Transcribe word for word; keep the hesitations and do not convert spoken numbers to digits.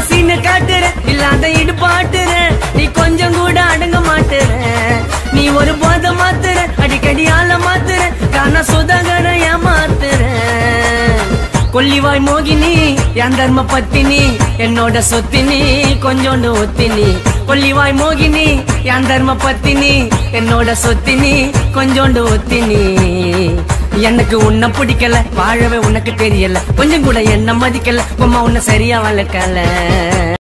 சீன காட்டுற இல்லாத இடுபாட்டுற நீ கொஞ்சம் கூட அடங்க மாட்டுற நீ ஒரு போத மாத்துற அடிக்கடி ஆள மாத்துற காண சுதாகர ஏமாத்துற கொல்லிவாய் மோகினி என் தர்ம பத்தினி என்னோட சொத்தினி கொஞ்சோண்டு ஒத்தினி கொல்லிவாய் மோகினி என் தர்ம பத்தினி என்னோட சொத்தினி கொஞ்சோண்டு ஒத்தினி எனக்கு உன்னை பிடிக்கல வாழவே உனக்கு தெரியல கொஞ்சம் கூட என்ன மதிக்கல உம்மா உன்னை சரியா வளர்க்கல